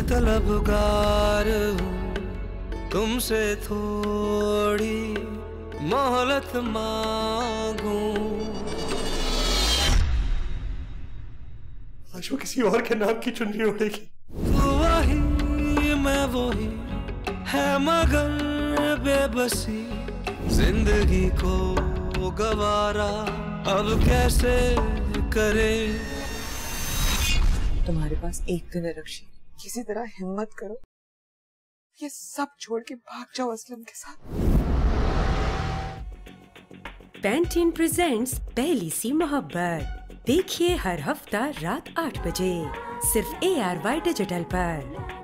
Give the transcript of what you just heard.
तलबगार हूँ, तुमसे थोड़ी मोहलत मांगूं। आज वो किसी और के नाम की चुनरी ओढ़ेगी। तू वही मैं वही है मगर बेबसी, जिंदगी को गवारा अब कैसे करे। तुम्हारे पास एक दिन है रक्षी, किसी तरह हिम्मत करो, ये सब छोड़ के भाग जाओ असलम के साथ। पैंटीन प्रेजेंट्स पहली सी मोहब्बत, देखिए हर हफ्ता रात 8 बजे सिर्फ ARY डिजिटल पर।